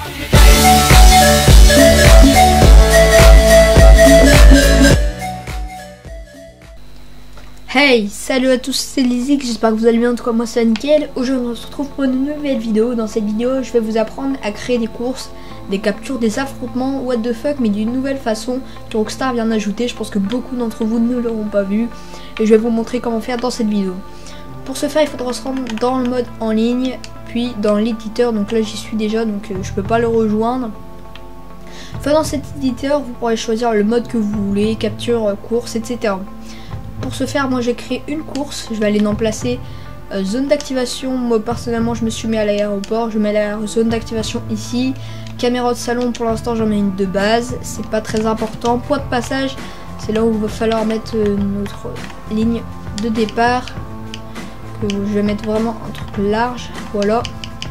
Hey, salut à tous, c'est Lizik, j'espère que vous allez bien, en tout cas moi c'est nickel. Aujourd'hui on se retrouve pour une nouvelle vidéo. Dans cette vidéo je vais vous apprendre à créer des courses, des captures, des affrontements, what the fuck, mais d'une nouvelle façon que Rockstar vient d'ajouter. Je pense que beaucoup d'entre vous ne l'auront pas vu et je vais vous montrer comment faire dans cette vidéo. Pour ce faire il faudra se rendre dans le mode en ligne, puis dans l'éditeur, donc là j'y suis déjà donc je peux pas le rejoindre. Enfin, dans cet éditeur vous pourrez choisir le mode que vous voulez, capture, course, etc. Pour ce faire, moi j'ai créé une course, je vais aller dans placer zone d'activation. Moi personnellement je me suis mis à l'aéroport, je mets la zone d'activation ici. Caméra de salon, pour l'instant j'en mets une de base, c'est pas très important. Point de passage, c'est là où il va falloir mettre notre ligne de départ, que je vais mettre vraiment un truc large, voilà.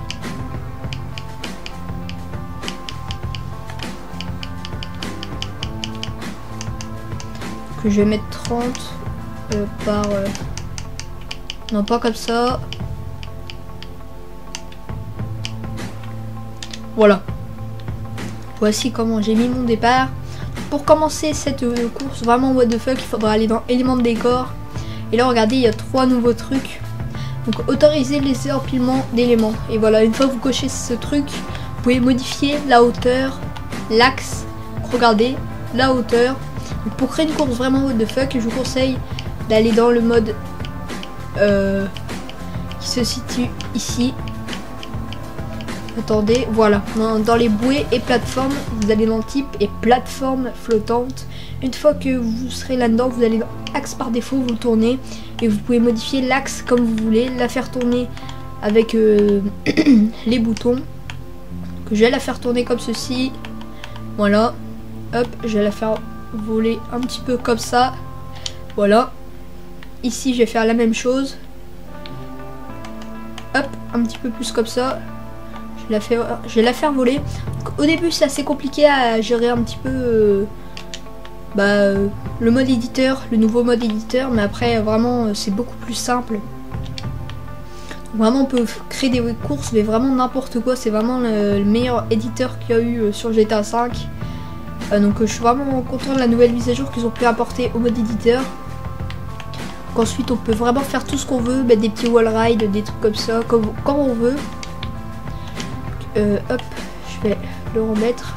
Que je vais mettre 30 non, pas comme ça. Voilà. Voici comment j'ai mis mon départ. Pour commencer cette course vraiment what the fuck, il faudra aller dans éléments de décor. Et là regardez, il y a 3 nouveaux trucs. Donc autoriser les empilements d'éléments. Et voilà, une fois que vous cochez ce truc, vous pouvez modifier la hauteur, l'axe. Regardez, la hauteur. Donc, pour créer une course vraiment what the fuck, je vous conseille d'aller dans le mode qui se situe ici. Attendez, voilà, dans les bouées et plateformes, vous allez dans type et plateforme flottante. Une fois que vous serez là-dedans, vous allez dans axe par défaut, vous le tournez et vous pouvez modifier l'axe comme vous voulez, la faire tourner avec les boutons. Que je vais la faire tourner comme ceci. Voilà, hop, je vais la faire voler un petit peu comme ça. Voilà. Ici je vais faire la même chose. Hop, un petit peu plus comme ça. Je vais la faire voler. Donc, au début c'est assez compliqué à gérer un petit peu le mode éditeur, le nouveau mode éditeur, mais après vraiment c'est beaucoup plus simple. Vraiment on peut créer des courses mais vraiment n'importe quoi. C'est vraiment le meilleur éditeur qu'il y a eu sur GTA 5. Donc je suis vraiment content de la nouvelle mise à jour qu'ils ont pu apporter au mode éditeur. Ensuite on peut vraiment faire tout ce qu'on veut, mettre des petits wall rides, des trucs comme ça, comme on veut. Hop, je vais le remettre.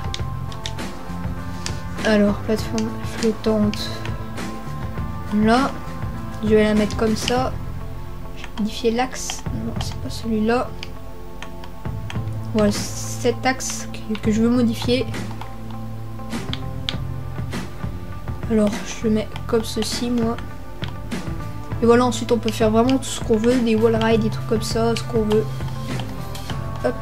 Alors, plateforme flottante. Là, je vais la mettre comme ça. Je vais modifier l'axe. Non, c'est pas celui-là. Voilà, cet axe que je veux modifier. Alors, je le mets comme ceci, moi. Et voilà, ensuite on peut faire vraiment tout ce qu'on veut, des wall rides, des trucs comme ça, ce qu'on veut. Hop.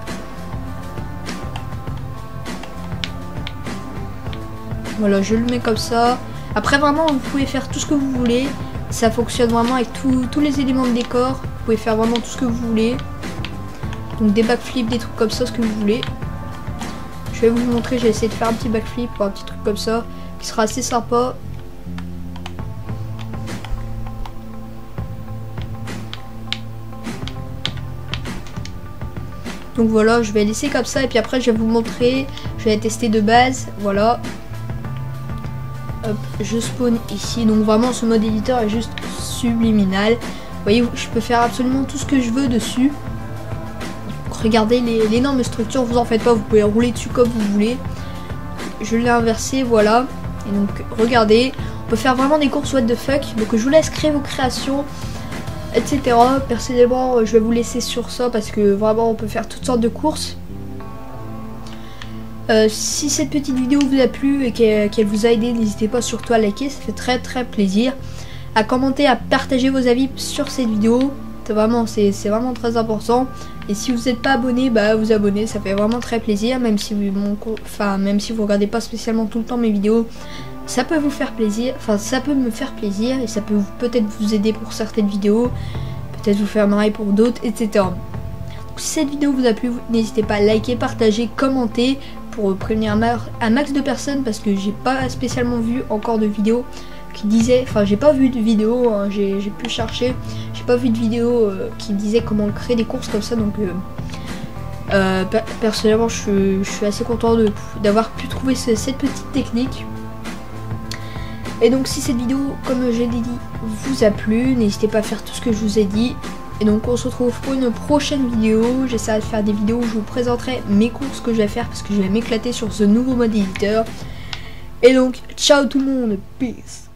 Voilà, je le mets comme ça. Après vraiment, vous pouvez faire tout ce que vous voulez. Ça fonctionne vraiment avec tous les éléments de décor. Vous pouvez faire vraiment tout ce que vous voulez. Donc des backflips, des trucs comme ça, ce que vous voulez. Je vais vous montrer, j'ai essayé de faire un petit backflip ou un petit truc comme ça, qui sera assez sympa. Donc voilà, je vais laisser comme ça et puis après je vais vous montrer, je vais tester de base, voilà. Hop, je spawn ici, donc vraiment ce mode éditeur est juste subliminal. Vous voyez, je peux faire absolument tout ce que je veux dessus. Donc, regardez l'énorme structure, vous en faites pas, vous pouvez rouler dessus comme vous voulez. Je l'ai inversé, voilà. Et donc regardez, on peut faire vraiment des courses what the fuck. Donc je vous laisse créer vos créations, etc. Personnellement je vais vous laisser sur ça parce que vraiment on peut faire toutes sortes de courses. Si cette petite vidéo vous a plu et qu'elle vous a aidé, n'hésitez pas surtout à liker, ça fait très plaisir. À commenter, à partager vos avis sur cette vidéo, c'est vraiment très important. Et si vous n'êtes pas abonné, bah vous abonnez, ça fait vraiment très plaisir. Même si vous regardez pas spécialement tout le temps mes vidéos, ça peut vous faire plaisir, ça peut me faire plaisir et ça peut peut-être vous aider pour certaines vidéos, peut-être vous faire marrer pour d'autres, etc. Donc, si cette vidéo vous a plu, n'hésitez pas à liker, partager, commenter pour prévenir un max de personnes parce que j'ai pas spécialement vu encore de vidéos qui disaient, j'ai pas vu de vidéo, hein, j'ai pu chercher, j'ai pas vu de vidéo qui disait comment créer des courses comme ça, donc Personnellement, je suis assez content d'avoir pu trouver cette petite technique. Et donc si cette vidéo, comme je l'ai dit, vous a plu, n'hésitez pas à faire tout ce que je vous ai dit. Et donc on se retrouve pour une prochaine vidéo. J'essaierai de faire des vidéos où je vous présenterai mes courses que je vais faire parce que je vais m'éclater sur ce nouveau mode éditeur. Et donc ciao tout le monde, peace.